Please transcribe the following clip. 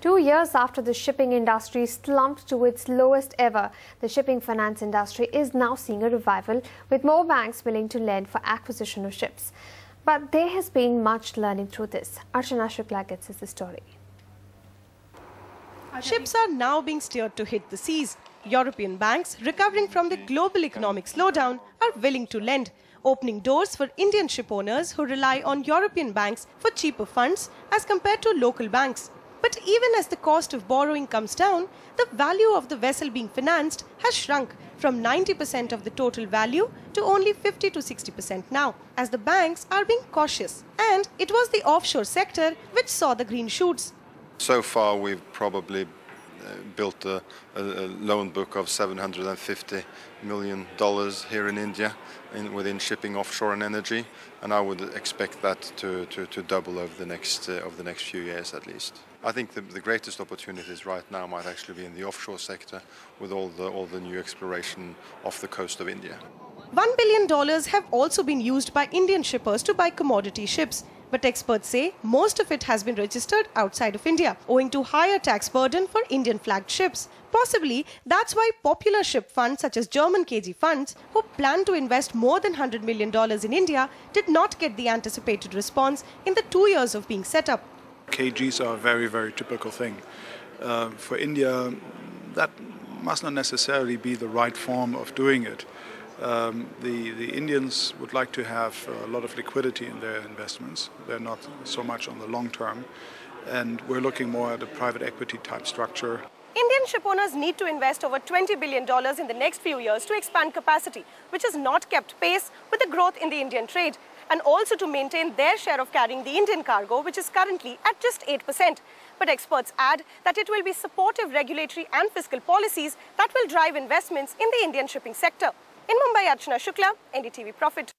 2 years after the shipping industry slumped to its lowest ever, the shipping finance industry is now seeing a revival, with more banks willing to lend for acquisition of ships. But there has been much learning through this. Archana Shukla gets us the story. Ships are now being steered to hit the seas. European banks, recovering from the global economic slowdown, are willing to lend, opening doors for Indian ship owners who rely on European banks for cheaper funds as compared to local banks. But even as the cost of borrowing comes down, the value of the vessel being financed has shrunk from 90% of the total value to only 50 to 60% now, as the banks are being cautious. And it was the offshore sector which saw the green shoots. So far, we've probably built a loan book of $750 million here in India within shipping, offshore and energy, and I would expect that to double over the next few years at least. I think the greatest opportunities right now might actually be in the offshore sector with all the new exploration off the coast of India. $1 billion have also been used by Indian shippers to buy commodity ships. But experts say most of it has been registered outside of India, owing to higher tax burden for Indian-flagged ships. Possibly, that's why popular ship funds such as German KG funds, who plan to invest more than $100 million in India, did not get the anticipated response in the 2 years of being set up. KGs are a very, very typical thing. For India, that must not necessarily be the right form of doing it. The Indians would like to have a lot of liquidity in their investments. They're not so much on the long term, and we're looking more at a private equity type structure. Indian shipowners need to invest over $20 billion in the next few years to expand capacity, which has not kept pace with the growth in the Indian trade, and also to maintain their share of carrying the Indian cargo, which is currently at just 8%. But experts add that it will be supportive regulatory and fiscal policies that will drive investments in the Indian shipping sector. In Mumbai, Archana Shukla, NDTV Profit.